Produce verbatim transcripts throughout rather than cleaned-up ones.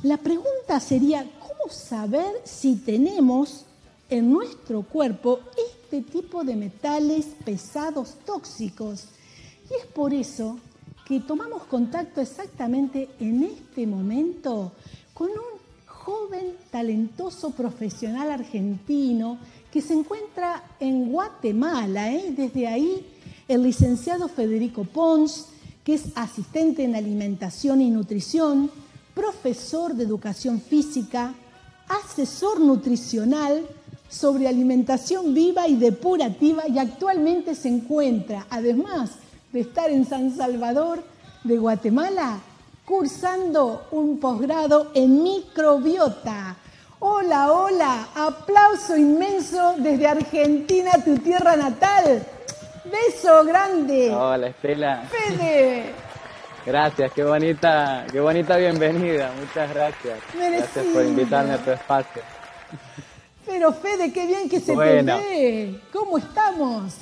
La pregunta sería, ¿cómo saber si tenemos en nuestro cuerpo este tipo de metales pesados tóxicos? Y es por eso que tomamos contacto exactamente en este momento con un joven, talentoso profesional argentino que se encuentra en Guatemala, ¿eh? Desde ahí, el licenciado Federico Pons, que es asistente en alimentación y nutrición, profesor de educación física, asesor nutricional sobre alimentación viva y depurativa, y actualmente se encuentra, además de estar en San Salvador de Guatemala, cursando un posgrado en microbiota. Hola, hola, aplauso inmenso desde Argentina, tu tierra natal. Beso grande. Hola, Estela. Fede. Gracias, qué bonita, qué bonita bienvenida. Muchas gracias. Merecida. Gracias por invitarme a tu espacio. Pero Fede, qué bien que se bueno. te ve. ¿Cómo estamos?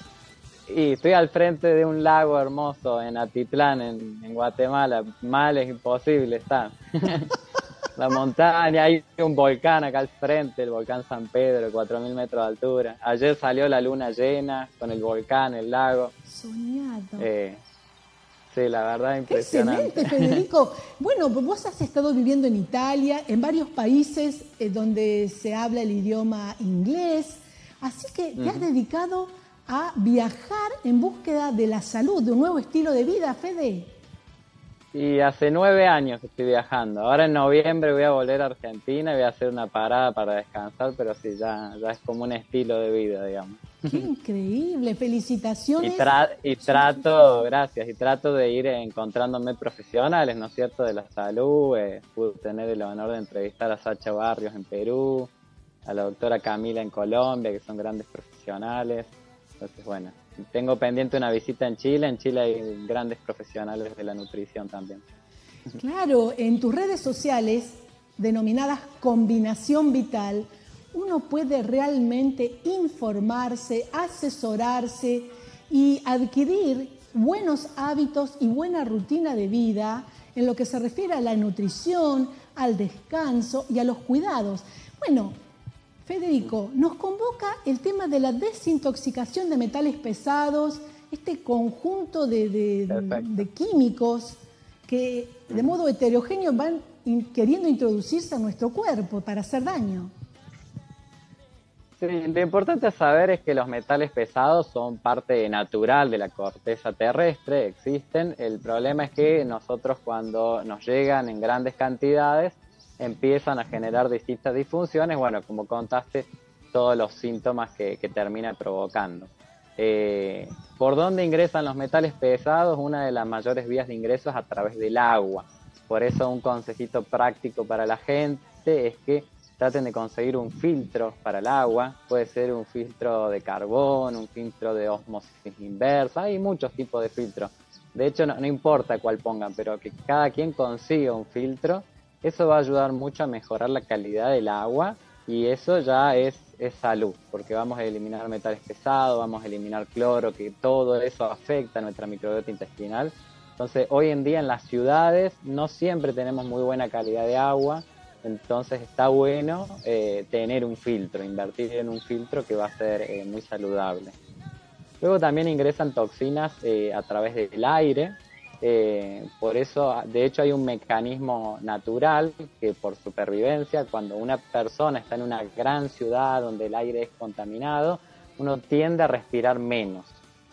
Y estoy al frente de un lago hermoso en Atitlán, en, en Guatemala. Mal es imposible estar. La montaña, hay un volcán acá al frente, el volcán San Pedro, cuatro mil metros de altura. Ayer salió la luna llena con el volcán, el lago. Soñado. Eh, sí, la verdad, impresionante. Excelente, Federico. Bueno, vos has estado viviendo en Italia, en varios países eh, donde se habla el idioma inglés. Así que te uh-huh. has dedicado a viajar en búsqueda de la salud, de un nuevo estilo de vida, Fede. Y hace nueve años que estoy viajando. Ahora en noviembre voy a volver a Argentina y voy a hacer una parada para descansar, pero sí, ya, ya es como un estilo de vida, digamos. ¡Qué increíble! ¡Felicitaciones! Y, tra- y trato, gracias, y trato de ir encontrándome profesionales, ¿no es cierto?, de la salud. Eh, pude tener el honor de entrevistar a Sacha Barrios en Perú, a la doctora Camila en Colombia, que son grandes profesionales. Entonces, bueno, tengo pendiente una visita en Chile. En Chile hay grandes profesionales de la nutrición también. Claro, en tus redes sociales, denominadas Combinación Vital, uno puede realmente informarse, asesorarse y adquirir buenos hábitos y buena rutina de vida en lo que se refiere a la nutrición, al descanso y a los cuidados. Bueno, Federico, nos convoca el tema de la desintoxicación de metales pesados, este conjunto de, de, de químicos que de modo heterogéneo van in, queriendo introducirse a nuestro cuerpo para hacer daño. Sí, lo importante a saber es que los metales pesados son parte natural de la corteza terrestre, existen. El problema es que nosotros, cuando nos llegan en grandes cantidades, empiezan a generar distintas disfunciones, bueno, como contaste, todos los síntomas que, que termina provocando. Eh, ¿Por dónde ingresan los metales pesados? Una de las mayores vías de ingreso es a través del agua. Por eso un consejito práctico para la gente es que traten de conseguir un filtro para el agua. Puede ser un filtro de carbón, un filtro de ósmosis inversa, hay muchos tipos de filtros. De hecho, no, no importa cuál pongan, pero que cada quien consiga un filtro. Eso va a ayudar mucho a mejorar la calidad del agua y eso ya es, es salud, porque vamos a eliminar metales pesados, vamos a eliminar cloro, que todo eso afecta a nuestra microbiota intestinal. Entonces, hoy en día en las ciudades no siempre tenemos muy buena calidad de agua, entonces está bueno eh, tener un filtro, invertir en un filtro que va a ser eh, muy saludable. Luego también ingresan toxinas eh, a través del aire. Eh, por eso, de hecho, hay un mecanismo natural que, por supervivencia, cuando una persona está en una gran ciudad donde el aire es contaminado, uno tiende a respirar menos.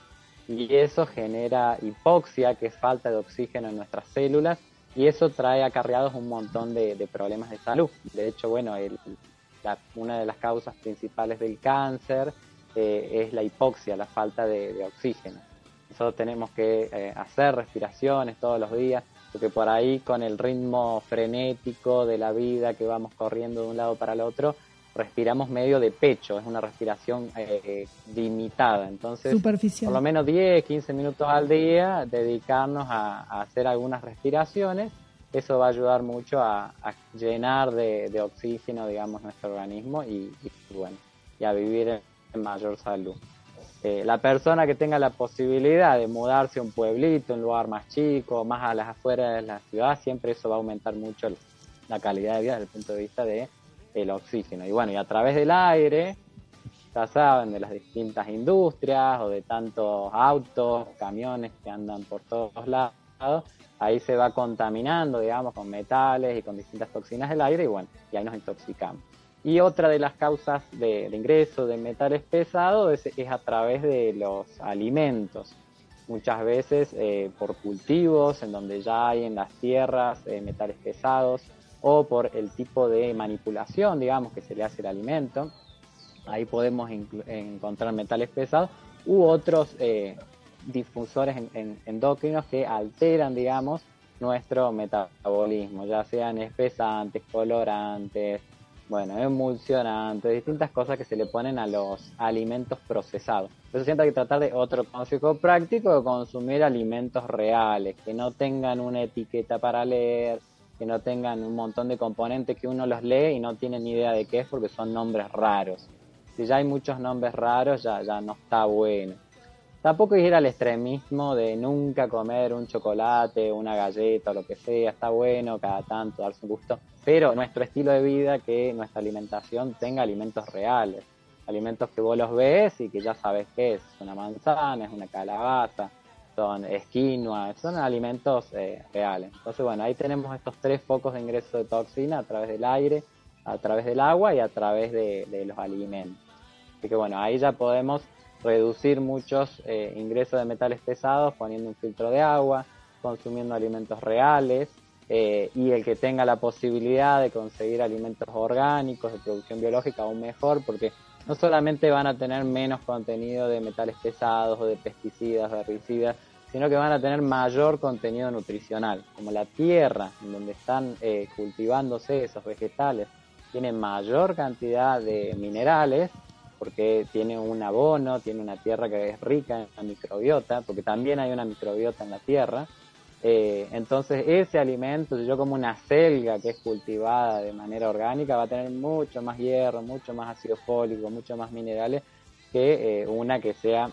Y eso genera hipoxia, que es falta de oxígeno en nuestras células, y eso trae acarreados un montón de, de problemas de salud. De hecho, bueno, el, la, una de las causas principales del cáncer eh, es la hipoxia, la falta de, de oxígeno. Nosotros tenemos que eh, hacer respiraciones todos los días, porque por ahí, con el ritmo frenético de la vida, que vamos corriendo de un lado para el otro, respiramos medio de pecho, es una respiración eh, limitada. Entonces, por lo menos diez, quince minutos al día, dedicarnos a, a hacer algunas respiraciones. Eso va a ayudar mucho a, a llenar de, de oxígeno, digamos, nuestro organismo y, y, bueno, y a vivir en, en mayor salud. Eh, la persona que tenga la posibilidad de mudarse a un pueblito, un lugar más chico, más a las afueras de la ciudad, siempre eso va a aumentar mucho la calidad de vida desde el punto de vista de el oxígeno. Y bueno, y a través del aire, ya saben, de las distintas industrias o de tantos autos, camiones que andan por todos lados, ahí se va contaminando, digamos, con metales y con distintas toxinas del aire y bueno, y ahí nos intoxicamos. Y otra de las causas de, de ingreso de metales pesados es, es a través de los alimentos. Muchas veces eh, por cultivos en donde ya hay en las tierras eh, metales pesados o por el tipo de manipulación, digamos, que se le hace el alimento. Ahí podemos encontrar metales pesados u otros eh, difusores en, en, endocrinos que alteran, digamos, nuestro metabolismo, ya sean espesantes, colorantes, bueno, emulsionantes, distintas cosas que se le ponen a los alimentos procesados. Por eso siempre hay que tratar de otro consejo práctico, de consumir alimentos reales, que no tengan una etiqueta para leer, que no tengan un montón de componentes que uno los lee y no tiene ni idea de qué es porque son nombres raros. Si ya hay muchos nombres raros, ya, ya no está bueno. Tampoco es ir al extremismo de nunca comer un chocolate, una galleta o lo que sea, está bueno cada tanto darse un gusto, pero nuestro estilo de vida, que nuestra alimentación tenga alimentos reales, alimentos que vos los ves y que ya sabes qué es, es una manzana, es una calabaza, son es quinoa, son alimentos eh, reales. Entonces bueno, ahí tenemos estos tres focos de ingreso de toxina a través del aire, a través del agua y a través de, de los alimentos. Así que bueno, ahí ya podemos reducir muchos eh, ingresos de metales pesados poniendo un filtro de agua, consumiendo alimentos reales eh, y el que tenga la posibilidad de conseguir alimentos orgánicos de producción biológica aún mejor, porque no solamente van a tener menos contenido de metales pesados o de pesticidas o herbicidas, sino que van a tener mayor contenido nutricional, como la tierra en donde están eh, cultivándose esos vegetales tiene mayor cantidad de minerales porque tiene un abono, tiene una tierra que es rica en la microbiota, porque también hay una microbiota en la tierra. Eh, entonces ese alimento, si yo como una selga que es cultivada de manera orgánica, va a tener mucho más hierro, mucho más ácido fólico, mucho más minerales que eh, una que sea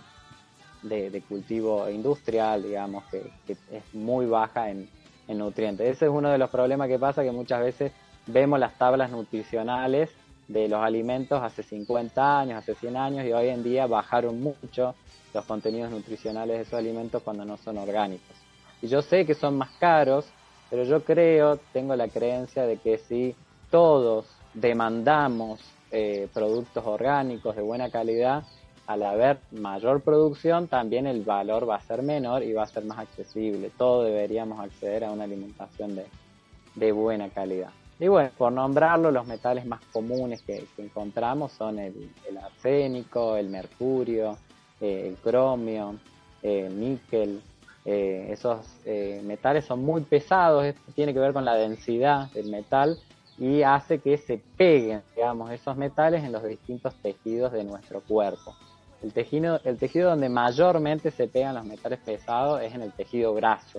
de, de cultivo industrial, digamos, que, que es muy baja en, en nutrientes. Ese es uno de los problemas que pasa, que muchas veces vemos las tablas nutricionales de los alimentos hace cincuenta años, hace cien años, y hoy en día bajaron mucho los contenidos nutricionales de esos alimentos cuando no son orgánicos. Y yo sé que son más caros, pero yo creo, tengo la creencia de que si todos demandamos eh, productos orgánicos de buena calidad, al haber mayor producción, también el valor va a ser menor y va a ser más accesible. Todos deberíamos acceder a una alimentación de, de buena calidad. Y bueno, por nombrarlo, los metales más comunes que, que encontramos son el, el arsénico, el mercurio, eh, el cromio, eh, el níquel. Eh, esos eh, metales son muy pesados, esto tiene que ver con la densidad del metal y hace que se peguen, digamos, esos metales en los distintos tejidos de nuestro cuerpo. El tejido, el tejido donde mayormente se pegan los metales pesados es en el tejido graso,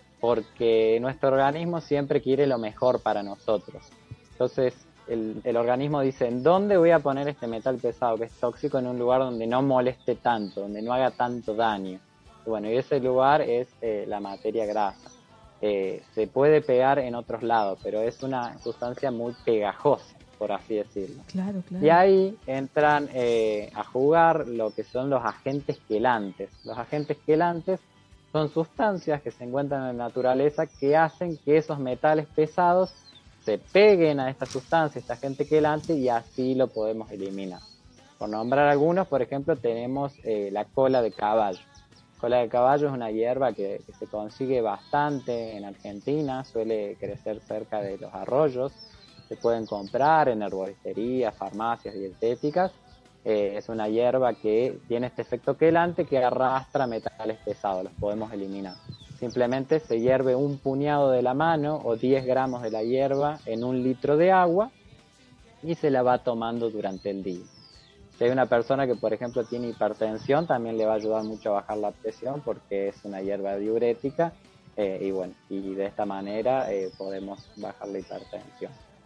porque nuestro organismo siempre quiere lo mejor para nosotros. Entonces, el, el organismo dice, ¿en dónde voy a poner este metal pesado que es tóxico? En un lugar donde no moleste tanto, donde no haga tanto daño. Y bueno, y ese lugar es eh, la materia grasa. Eh, se puede pegar en otros lados, pero es una sustancia muy pegajosa, por así decirlo. Claro, claro. Y ahí entran eh, a jugar lo que son los agentes quelantes. Los agentes quelantes son sustancias que se encuentran en la naturaleza que hacen que esos metales pesados se peguen a esta sustancia, esta agente quelante, y así lo podemos eliminar. Por nombrar algunos, por ejemplo, tenemos eh, la cola de caballo. Cola de caballo es una hierba que, que se consigue bastante en Argentina, suele crecer cerca de los arroyos, se pueden comprar en herboristerías, farmacias dietéticas. Eh, es una hierba que tiene este efecto quelante que arrastra metales pesados, los podemos eliminar. Simplemente se hierve un puñado de la mano o diez gramos de la hierba en un litro de agua y se la va tomando durante el día. Si hay una persona que, por ejemplo, tiene hipertensión, también le va a ayudar mucho a bajar la presión porque es una hierba diurética eh, y bueno, y de esta manera eh, podemos bajar la hipertensión.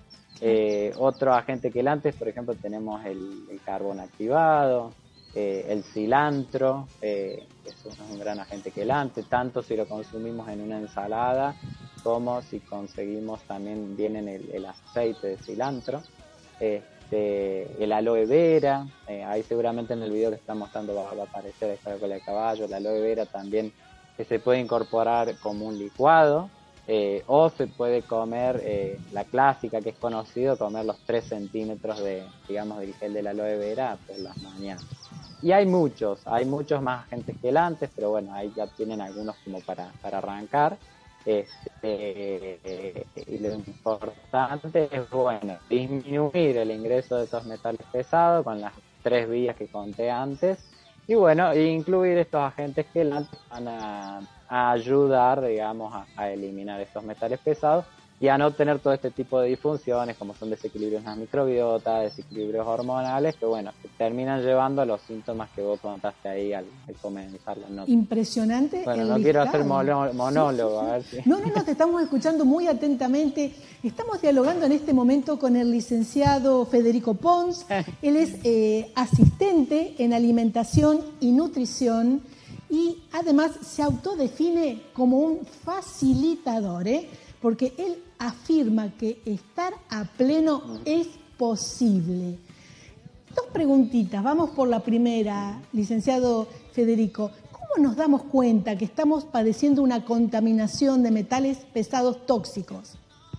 Eh, otro agente quelante, por ejemplo, tenemos el, el carbón activado, eh, el cilantro, eh, eso es un gran agente quelante, tanto si lo consumimos en una ensalada como si conseguimos también vienen el, el aceite de cilantro, este, el aloe vera, eh, ahí seguramente en el video que está mostrando va, va a aparecer esta cola de caballo, el aloe vera también que se puede incorporar como un licuado, eh, o se puede comer eh, la clásica que es conocido, comer los tres centímetros de, digamos, del gel de la aloe vera por las mañanas. Y hay muchos, hay muchos más agentes quelantes, pero bueno, ahí ya tienen algunos como para, para arrancar. Este, eh, y lo importante es, bueno, disminuir el ingreso de esos metales pesados con las tres vías que conté antes. Y bueno, incluir estos agentes quelantes van a, a ayudar, digamos, a, a eliminar estos metales pesados y a no tener todo este tipo de disfunciones como son desequilibrios en la microbiota, desequilibrios hormonales, que bueno, que terminan llevando a los síntomas que vos contaste ahí al, al comenzar la nota. Impresionante. Bueno, el no listado. quiero hacer mono, monólogo, sí, sí, sí. A ver si... No, no, no, te estamos escuchando muy atentamente. Estamos dialogando en este momento con el licenciado Federico Pons. Él es eh, asistente en alimentación y nutrición y además se autodefine como un facilitador, ¿eh? Porque él afirma que estar a pleno es posible. Dos preguntitas, vamos por la primera, licenciado Federico. ¿Cómo nos damos cuenta que estamos padeciendo una contaminación de metales pesados tóxicos?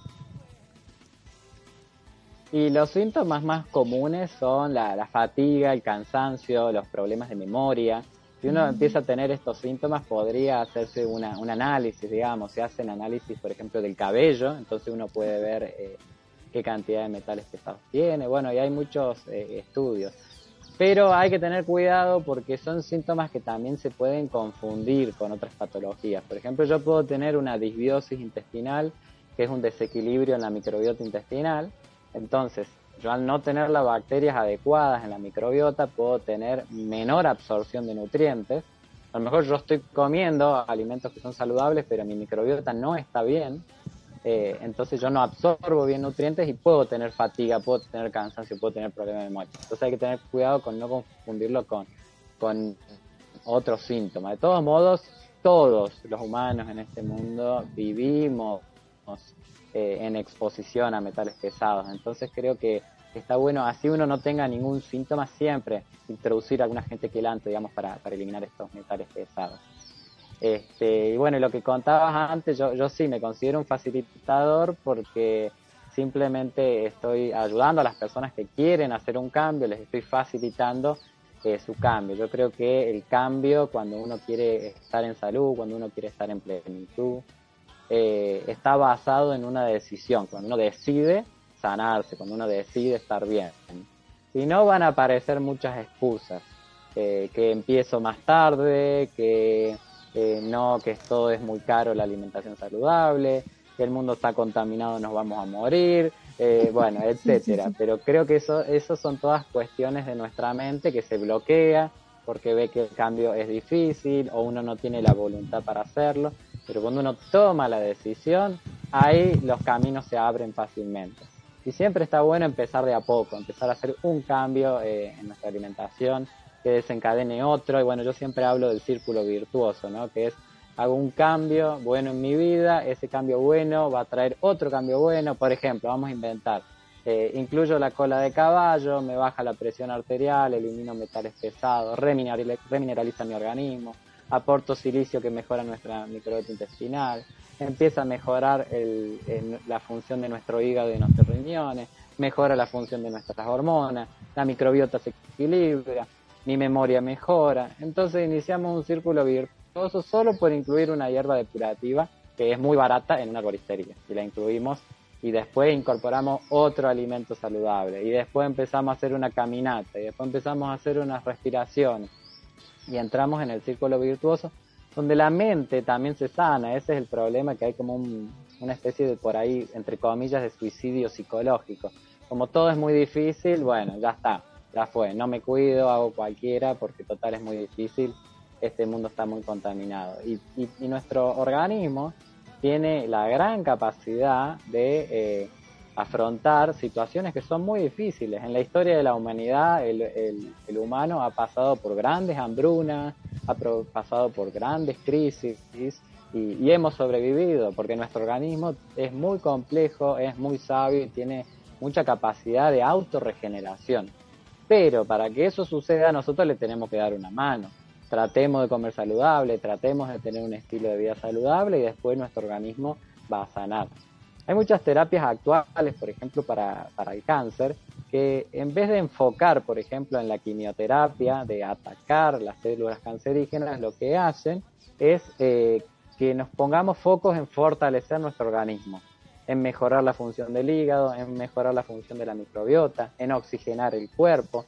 Y los síntomas más comunes son la, la fatiga, el cansancio, los problemas de memoria. Si uno empieza a tener estos síntomas, podría hacerse una, un análisis, digamos. Se hacen análisis, por ejemplo, del cabello, entonces uno puede ver eh, qué cantidad de metales pesados tiene. Bueno, y hay muchos eh, estudios. Pero hay que tener cuidado porque son síntomas que también se pueden confundir con otras patologías. Por ejemplo, yo puedo tener una disbiosis intestinal, que es un desequilibrio en la microbiota intestinal. Entonces, yo al no tener las bacterias adecuadas en la microbiota puedo tener menor absorción de nutrientes. A lo mejor yo estoy comiendo alimentos que son saludables, pero mi microbiota no está bien. Eh, entonces yo no absorbo bien nutrientes y puedo tener fatiga, puedo tener cansancio, puedo tener problemas de memoria. Entonces hay que tener cuidado con no confundirlo con, con otros síntomas. De todos modos, todos los humanos en este mundo vivimos Eh, en exposición a metales pesados, entonces creo que está bueno, así uno no tenga ningún síntoma, siempre introducir algún agente quelante, digamos, para, para eliminar estos metales pesados. Este, y bueno, lo que contabas antes, yo, yo sí me considero un facilitador porque simplemente estoy ayudando a las personas que quieren hacer un cambio, les estoy facilitando eh, su cambio. Yo creo que el cambio, cuando uno quiere estar en salud, cuando uno quiere estar en plenitud, Eh, está basado en una decisión, cuando uno decide sanarse, cuando uno decide estar bien. Si no, van a aparecer muchas excusas, eh, que empiezo más tarde, que eh, no, que todo es muy caro la alimentación saludable, que el mundo está contaminado, nos vamos a morir, eh, bueno, etcétera. Sí, sí, sí. Pero creo que eso, eso son todas cuestiones de nuestra mente que se bloquea porque ve que el cambio es difícil o uno no tiene la voluntad para hacerlo. Pero cuando uno toma la decisión, ahí los caminos se abren fácilmente. Y siempre está bueno empezar de a poco, empezar a hacer un cambio eh, en nuestra alimentación que desencadene otro. Y bueno, yo siempre hablo del círculo virtuoso, ¿no? Que es, hago un cambio bueno en mi vida, ese cambio bueno va a traer otro cambio bueno. Por ejemplo, vamos a inventar, eh, incluyo la cola de caballo, me baja la presión arterial, elimino metales pesados, remineraliza mi organismo, aporto silicio que mejora nuestra microbiota intestinal, empieza a mejorar el, el, la función de nuestro hígado y nuestros riñones, mejora la función de nuestras hormonas, la microbiota se equilibra, mi memoria mejora. Entonces iniciamos un círculo virtuoso solo por incluir una hierba depurativa que es muy barata en una arboristería. Y la incluimos y después incorporamos otro alimento saludable y después empezamos a hacer una caminata y después empezamos a hacer unas respiraciones. Y entramos en el círculo virtuoso, donde la mente también se sana. Ese es el problema, que hay como un, una especie de, por ahí, entre comillas, de suicidio psicológico. Como todo es muy difícil, bueno, ya está, ya fue. No me cuido, hago cualquiera, porque total es muy difícil. Este mundo está muy contaminado. Y, y, y nuestro organismo tiene la gran capacidad de eh, afrontar situaciones que son muy difíciles. En la historia de la humanidad, el, el, el humano ha pasado por grandes hambrunas, ha pro, pasado por grandes crisis, y, y hemos sobrevivido, porque nuestro organismo es muy complejo, es muy sabio y tiene mucha capacidad de autorregeneración. Pero para que eso suceda, nosotros le tenemos que dar una mano. Tratemos de comer saludable, tratemos de tener un estilo de vida saludable y después nuestro organismo va a sanar. Hay muchas terapias actuales, por ejemplo, para, para el cáncer, que en vez de enfocar, por ejemplo, en la quimioterapia, de atacar las células cancerígenas, lo que hacen es eh, que nos pongamos focos en fortalecer nuestro organismo, en mejorar la función del hígado, en mejorar la función de la microbiota, en oxigenar el cuerpo,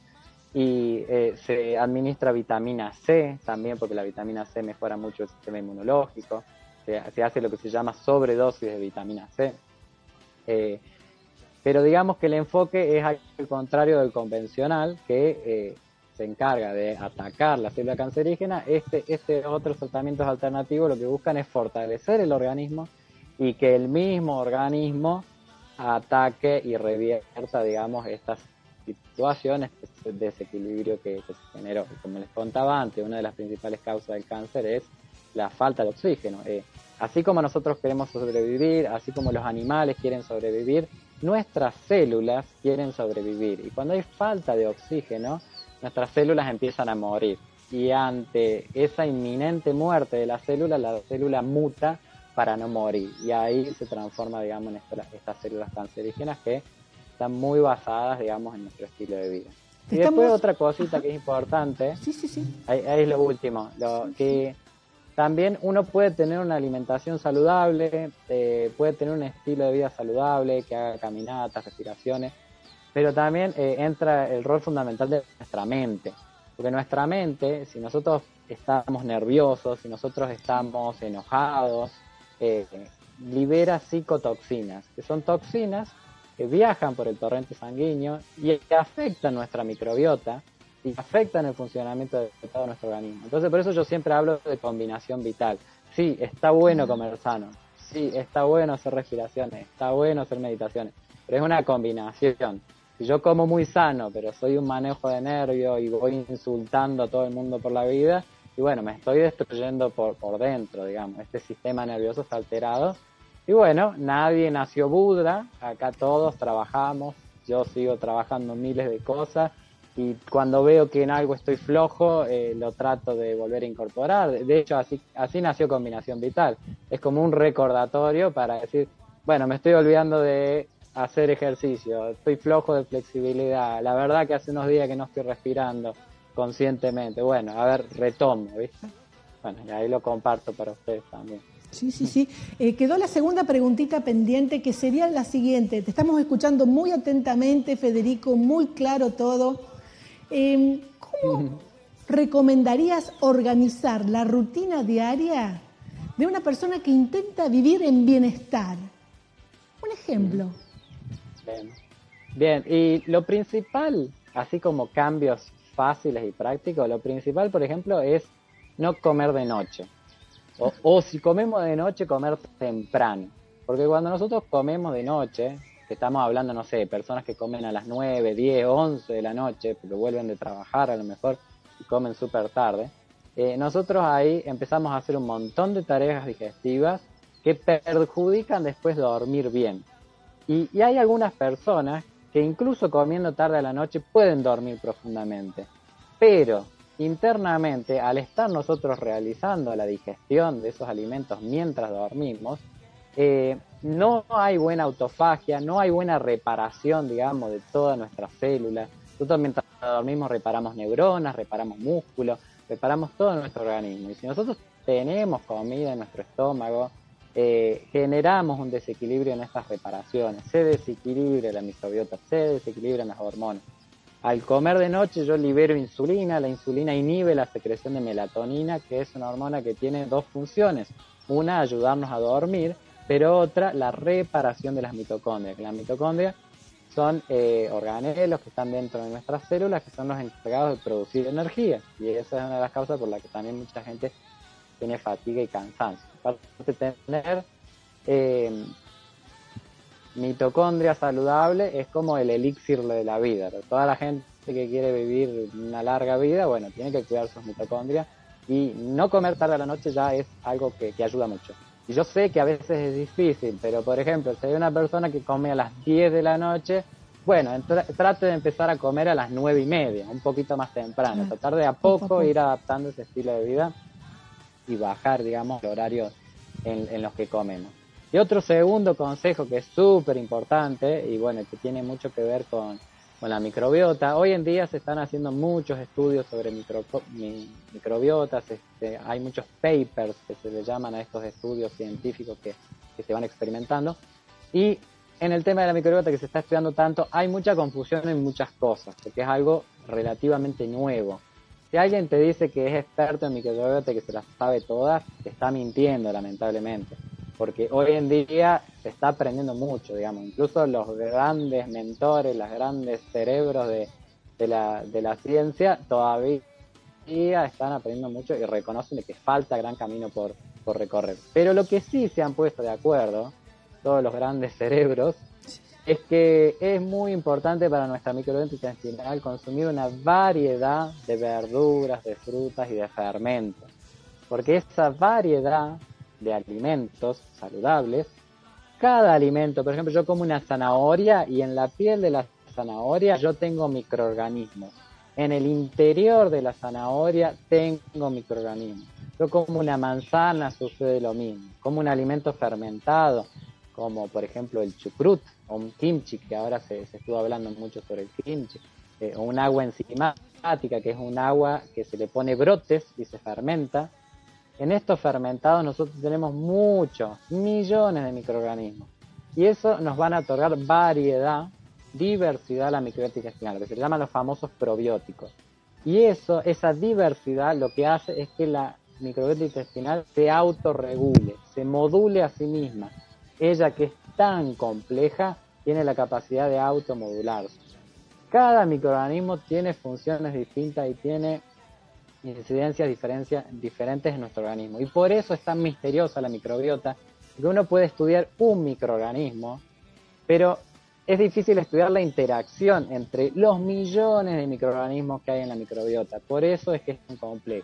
y eh, se administra vitamina C también, porque la vitamina C mejora mucho el sistema inmunológico, se, se hace lo que se llama sobredosis de vitamina C. Eh, pero digamos que el enfoque es al contrario del convencional, que eh, se encarga de atacar la célula cancerígena. Este, este otros tratamientos alternativos lo que buscan es fortalecer el organismo y que el mismo organismo ataque y revierta, digamos, estas situaciones, este desequilibrio que, que se generó. Como les contaba antes, una de las principales causas del cáncer es la falta de oxígeno. Eh, así como nosotros queremos sobrevivir, así como los animales quieren sobrevivir, nuestras células quieren sobrevivir. Y cuando hay falta de oxígeno, nuestras células empiezan a morir. Y ante esa inminente muerte de la célula, la célula muta para no morir. Y ahí se transforma, digamos, en esta, estas células cancerígenas que están muy basadas, digamos, en nuestro estilo de vida. Y Estamos... después otra cosita Ajá. que es importante, sí, sí, sí. Ahí, ahí es lo último, lo sí, que sí. También uno puede tener una alimentación saludable, eh, puede tener un estilo de vida saludable, que haga caminatas, respiraciones, pero también eh, entra el rol fundamental de nuestra mente, porque nuestra mente, si nosotros estamos nerviosos, si nosotros estamos enojados, eh, libera psicotoxinas, que son toxinas que viajan por el torrente sanguíneo y que afectan nuestra microbiota y afectan el funcionamiento de todo nuestro organismo. Entonces, por eso yo siempre hablo de combinación vital. Sí, está bueno comer sano, sí, está bueno hacer respiraciones, está bueno hacer meditaciones, pero es una combinación. Si yo como muy sano, pero soy un manejo de nervio y voy insultando a todo el mundo por la vida, y bueno, me estoy destruyendo por, por dentro, digamos, este sistema nervioso está alterado. Y bueno, nadie nació Buda, acá todos trabajamos, yo sigo trabajando miles de cosas, y cuando veo que en algo estoy flojo, eh, lo trato de volver a incorporar. De hecho, así, así nació Combinación Vital. Es como un recordatorio para decir, bueno, me estoy olvidando de hacer ejercicio, estoy flojo de flexibilidad, la verdad que hace unos días que no estoy respirando conscientemente. Bueno, a ver, retomo, ¿viste? Bueno, y ahí lo comparto para ustedes también. Sí, sí, sí. Eh, quedó la segunda preguntita pendiente, que sería la siguiente. Te estamos escuchando muy atentamente, Federico, muy claro todo. Eh, ¿Cómo recomendarías organizar la rutina diaria de una persona que intenta vivir en bienestar? Un ejemplo. Bien, bien. Y lo principal, así como cambios fáciles y prácticos, lo principal, por ejemplo, es no comer de noche. O, o si comemos de noche, comer temprano. Porque cuando nosotros comemos de noche, que estamos hablando, no sé, de personas que comen a las nueve, diez, once de la noche, porque vuelven de trabajar a lo mejor y comen súper tarde, eh, nosotros ahí empezamos a hacer un montón de tareas digestivas que perjudican después dormir bien. Y, y hay algunas personas que incluso comiendo tarde a la noche pueden dormir profundamente, pero internamente, al estar nosotros realizando la digestión de esos alimentos mientras dormimos, eh, no hay buena autofagia, no hay buena reparación, digamos, de todas nuestras células. Nosotros mientras dormimos reparamos neuronas, reparamos músculos, reparamos todo nuestro organismo. Y si nosotros tenemos comida en nuestro estómago, eh, generamos un desequilibrio en estas reparaciones, se desequilibra la microbiota, se desequilibran las hormonas. Al comer de noche yo libero insulina, la insulina inhibe la secreción de melatonina, que es una hormona que tiene dos funciones. Una, ayudarnos a dormir, pero otra, la reparación de las mitocondrias. Que las mitocondrias son eh, organelos que están dentro de nuestras células, que son los encargados de producir energía. Y esa es una de las causas por las que también mucha gente tiene fatiga y cansancio. Aparte de tener eh, mitocondria saludable, es como el elixir de la vida. Toda la gente que quiere vivir una larga vida, bueno, tiene que cuidar sus mitocondrias Y no comer tarde a la noche ya es algo que, que ayuda mucho. Y yo sé que a veces es difícil, pero por ejemplo, si hay una persona que come a las diez de la noche, bueno, tra trate de empezar a comer a las nueve y media, un poquito más temprano, tratar de a poco ir adaptando ese estilo de vida y bajar, digamos, el horario en, en los que comemos. Y otro segundo consejo que es súper importante y bueno, que tiene mucho que ver con, con la microbiota. Hoy en día se están haciendo muchos estudios sobre micro, mi, microbiotas, este, hay muchos papers que se le llaman a estos estudios científicos que, que se van experimentando. Y en el tema de la microbiota que se está estudiando tanto, hay mucha confusión en muchas cosas, porque es algo relativamente nuevo. Si alguien te dice que es experto en microbiota y que se las sabe todas, te está mintiendo, lamentablemente. Porque hoy en día se está aprendiendo mucho, digamos. Incluso los grandes mentores, los grandes cerebros de, de, la, de la ciencia todavía están aprendiendo mucho y reconocen que falta gran camino por, por recorrer. Pero lo que sí se han puesto de acuerdo, todos los grandes cerebros, es que es muy importante para nuestra microbiota intestinal consumir una variedad de verduras, de frutas y de fermentos. Porque esa variedad de alimentos saludables, cada alimento, por ejemplo, yo como una zanahoria y en la piel de la zanahoria yo tengo microorganismos. En el interior de la zanahoria tengo microorganismos. Yo como una manzana, sucede lo mismo. Como un alimento fermentado, como por ejemplo el chucrut o un kimchi, que ahora se, se estuvo hablando mucho sobre el kimchi, eh, o un agua enzimática, que es un agua que se le pone brotes y se fermenta. En estos fermentados nosotros tenemos muchos, millones de microorganismos. Y eso nos van a otorgar variedad, diversidad a la microbiota intestinal, que se le llaman los famosos probióticos. Y eso, esa diversidad, lo que hace es que la microbiota intestinal se autorregule, se module a sí misma. Ella, que es tan compleja, tiene la capacidad de automodularse. Cada microorganismo tiene funciones distintas y tiene incidencias diferentes en nuestro organismo. Y por eso es tan misteriosa la microbiota, que uno puede estudiar un microorganismo, pero es difícil estudiar la interacción entre los millones de microorganismos que hay en la microbiota. Por eso es que es tan compleja.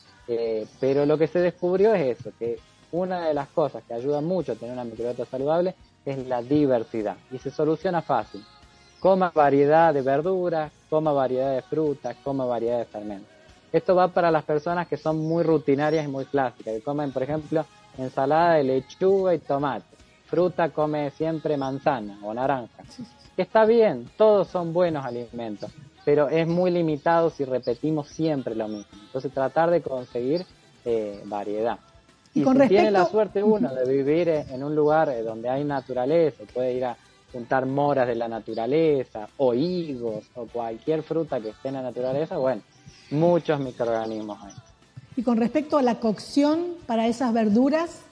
Eh, pero lo que se descubrió es eso, que una de las cosas que ayuda mucho a tener una microbiota saludable es la diversidad. Y se soluciona fácil. Coma variedad de verduras, coma variedad de frutas, coma variedad de fermentos. Esto va para las personas que son muy rutinarias y muy clásicas, que comen, por ejemplo, ensalada de lechuga y tomate. Fruta come siempre manzana o naranja. Que está bien, todos son buenos alimentos, pero es muy limitado si repetimos siempre lo mismo. Entonces tratar de conseguir eh, variedad. Y, y con si respecto... tiene la suerte uno de vivir en un lugar donde hay naturaleza, puede ir a juntar moras de la naturaleza, o higos, o cualquier fruta que esté en la naturaleza, bueno, muchos microorganismos hay. Y con respecto a la cocción para esas verduras,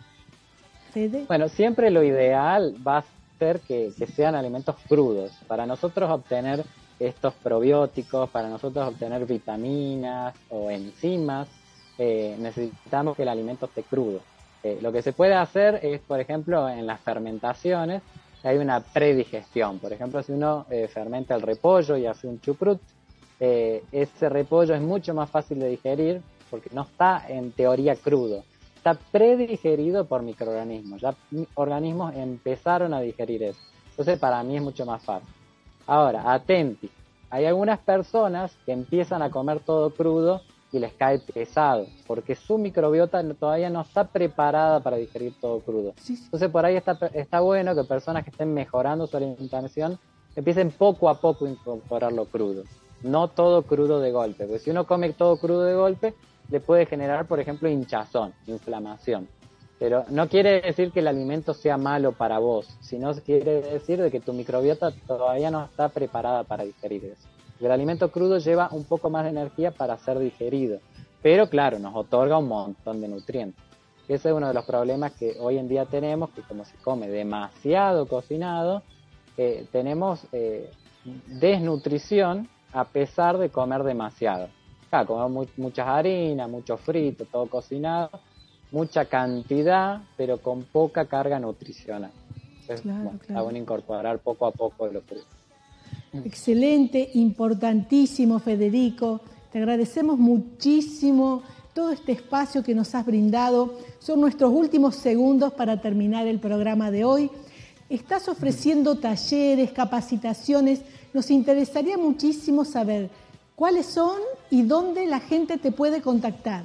Fede. Bueno, siempre lo ideal va a ser que, que sean alimentos crudos. Para nosotros obtener estos probióticos, para nosotros obtener vitaminas o enzimas, eh, necesitamos que el alimento esté crudo. Eh, lo que se puede hacer es, por ejemplo, en las fermentaciones, hay una predigestión. Por ejemplo, si uno eh, fermenta el repollo y hace un chucrut, eh, ese repollo es mucho más fácil de digerir porque no está en teoría crudo. Está predigerido por microorganismos. Ya organismos empezaron a digerir eso. Entonces, para mí es mucho más fácil. Ahora, atenti. Hay algunas personas que empiezan a comer todo crudo y les cae pesado, porque su microbiota todavía no está preparada para digerir todo crudo. Sí, sí. Entonces, por ahí está, está bueno que personas que estén mejorando su alimentación empiecen poco a poco a incorporarlo crudo. No todo crudo de golpe, porque si uno come todo crudo de golpe, le puede generar, por ejemplo, hinchazón, inflamación. Pero no quiere decir que el alimento sea malo para vos, sino quiere decir de que tu microbiota todavía no está preparada para digerir eso. El alimento crudo lleva un poco más de energía para ser digerido, pero claro, nos otorga un montón de nutrientes. Ese es uno de los problemas que hoy en día tenemos, que como se come demasiado cocinado, eh, tenemos eh, desnutrición a pesar de comer demasiado. Claro, comemos muy, muchas harinas, mucho frito, todo cocinado, mucha cantidad, pero con poca carga nutricional. Entonces, claro, bueno, claro. Está bueno incorporar poco a poco lo crudo. Excelente, importantísimo, Federico. Te agradecemos muchísimo todo este espacio que nos has brindado. Son nuestros últimos segundos para terminar el programa de hoy. Estás ofreciendo talleres, capacitaciones. Nos interesaría muchísimo saber cuáles son y dónde la gente te puede contactar.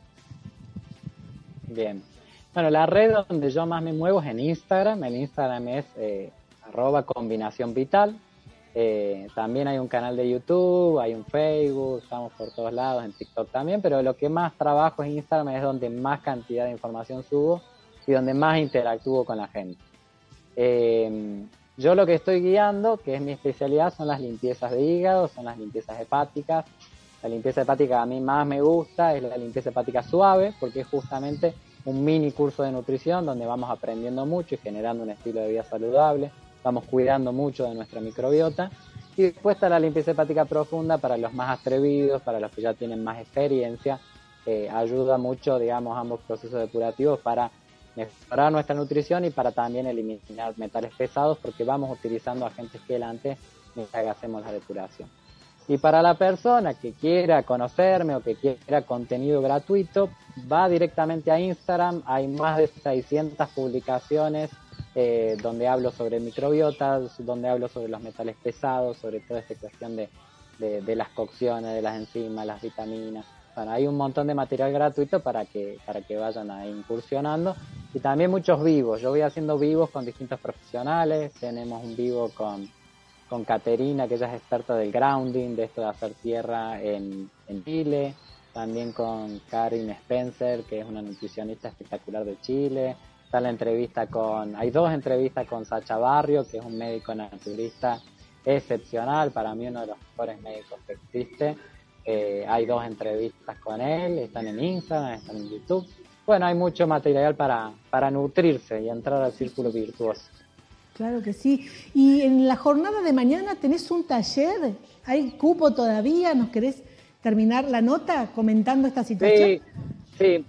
Bien. Bueno, la red donde yo más me muevo es en Instagram. El Instagram es eh, arroba combinación vital. Eh, también hay un canal de YouTube, hay un Facebook, estamos por todos lados, en TikTok también, pero lo que más trabajo en Instagram es donde más cantidad de información subo y donde más interactúo con la gente. Eh, yo lo que estoy guiando, que es mi especialidad, son las limpiezas de hígado, son las limpiezas hepáticas. La limpieza hepática que a mí más me gusta es la limpieza hepática suave, porque es justamente un mini curso de nutrición donde vamos aprendiendo mucho y generando un estilo de vida saludable. Vamos cuidando mucho de nuestra microbiota. Y después está la limpieza hepática profunda para los más atrevidos, para los que ya tienen más experiencia. Eh, ayuda mucho, digamos, ambos procesos depurativos para mejorar nuestra nutrición y para también eliminar metales pesados, porque vamos utilizando agentes quelantes mientras que hacemos la depuración. Y para la persona que quiera conocerme o que quiera contenido gratuito, va directamente a Instagram. Hay más de seiscientas publicaciones eh, donde hablo sobre microbiota, donde hablo sobre los metales pesados, sobre toda esta cuestión de, de, de las cocciones, de las enzimas, las vitaminas. Bueno, hay un montón de material gratuito para que, para que vayan ahí incursionando. Y también muchos vivos. Yo voy haciendo vivos con distintos profesionales. Tenemos un vivo con... con Caterina, que ella es experta del grounding, de esto de hacer tierra en, en Chile, también con Karin Spencer, que es una nutricionista espectacular de Chile. Está la entrevista con, hay dos entrevistas con Sacha Barrio, que es un médico naturista excepcional, para mí uno de los mejores médicos que existe. Eh, hay dos entrevistas con él, están en Instagram, están en YouTube. Bueno, hay mucho material para, para nutrirse y entrar al círculo virtuoso. Claro que sí. Y en la jornada de mañana tenés un taller, ¿hay cupo todavía? ¿Nos querés terminar la nota comentando esta situación? Sí, sí.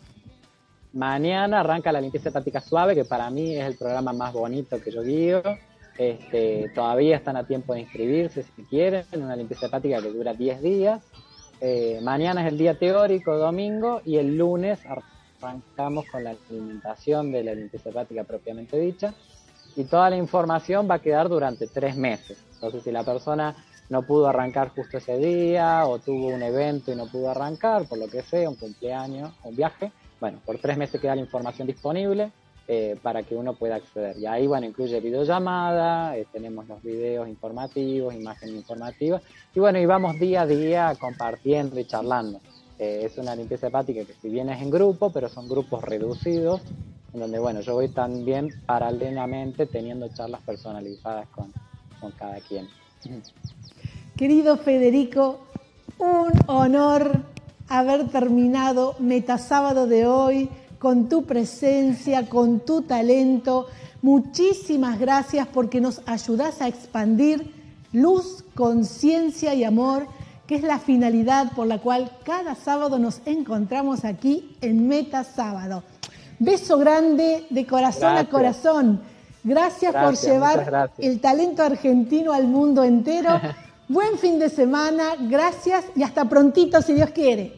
Mañana arranca la limpieza hepática suave, que para mí es el programa más bonito que yo guío. Este, todavía están a tiempo de inscribirse si quieren, en una limpieza hepática que dura diez días. Eh, mañana es el día teórico, domingo, y el lunes arrancamos con la alimentación de la limpieza hepática propiamente dicha. Y toda la información va a quedar durante tres meses. Entonces, si la persona no pudo arrancar justo ese día o tuvo un evento y no pudo arrancar, por lo que sea, un cumpleaños, un viaje, bueno, por tres meses queda la información disponible eh, para que uno pueda acceder. Y ahí, bueno, incluye videollamada, eh, tenemos los videos informativos, imágenes informativas, y bueno, y vamos día a día compartiendo y charlando. Eh, es una limpieza hepática que si bien es en grupo, pero son grupos reducidos, en donde, bueno, yo voy también paralelamente teniendo charlas personalizadas con, con cada quien. Querido Federico, un honor haber terminado Metasábado de hoy con tu presencia, con tu talento. Muchísimas gracias porque nos ayudás a expandir luz, conciencia y amor, que es la finalidad por la cual cada sábado nos encontramos aquí en Metasábado. Beso grande de corazón gracias. a corazón. Gracias, gracias por llevar el talento argentino al mundo entero. Buen fin de semana, gracias y hasta prontito si Dios quiere.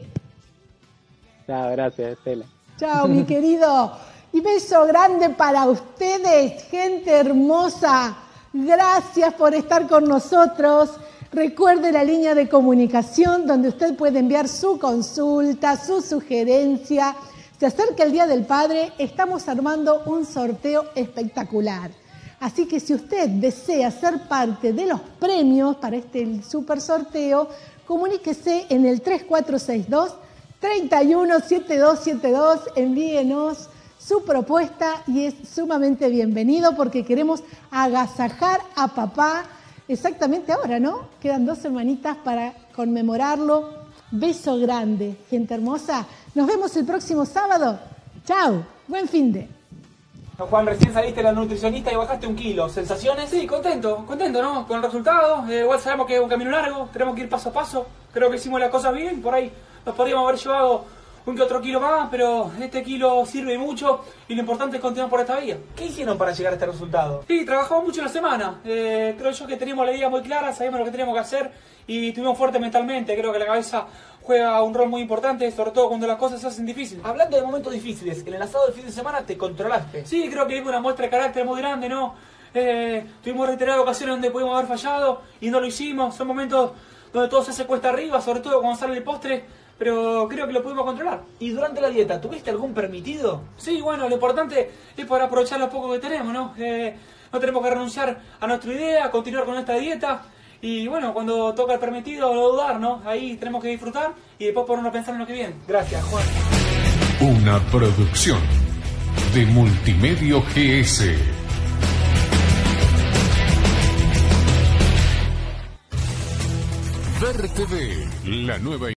Chao, gracias, Estela. Chao, mi querido. Y beso grande para ustedes, gente hermosa. Gracias por estar con nosotros. Recuerde la línea de comunicación donde usted puede enviar su consulta, su sugerencia. Se acerca el Día del Padre, estamos armando un sorteo espectacular. Así que si usted desea ser parte de los premios para este super sorteo, comuníquese en el tres cuatro seis dos, tres uno siete dos siete dos, envíenos su propuesta y es sumamente bienvenido porque queremos agasajar a papá exactamente ahora, ¿no? Quedan dos semanitas para conmemorarlo. Beso grande, gente hermosa. Nos vemos el próximo sábado. Chao, buen fin de. Juan, recién saliste de la nutricionista y bajaste un kilo. ¿Sensaciones? Sí, contento, contento, ¿no? Con el resultado. Eh, igual sabemos que es un camino largo, tenemos que ir paso a paso. Creo que hicimos las cosas bien, por ahí nos podríamos haber llevado un que otro kilo más, pero este kilo sirve mucho y lo importante es continuar por esta vía. ¿Qué hicieron para llegar a este resultado? Sí, trabajamos mucho en la semana. Eh, creo yo que teníamos la idea muy clara, sabíamos lo que teníamos que hacer y estuvimos fuertes mentalmente. Creo que la cabeza juega un rol muy importante, sobre todo cuando las cosas se hacen difíciles. Hablando de momentos difíciles, en el asado del fin de semana te controlaste. Sí, creo que dimos una muestra de carácter muy grande, ¿no? Eh, tuvimos reiteradas ocasiones donde pudimos haber fallado y no lo hicimos. Son momentos donde todo se hace cuesta arriba, sobre todo cuando sale el postre, pero creo que lo pudimos controlar. ¿Y durante la dieta, tuviste algún permitido? Sí, bueno, lo importante es poder aprovechar lo poco que tenemos, ¿no? Eh, no tenemos que renunciar a nuestra idea, continuar con esta dieta. Y bueno, cuando toca el permitido, no dudar, ¿no? Ahí tenemos que disfrutar y después ponernos a pensar en lo que viene. Gracias, Juan. Una producción de Multimedio G S. Ver T V, la nueva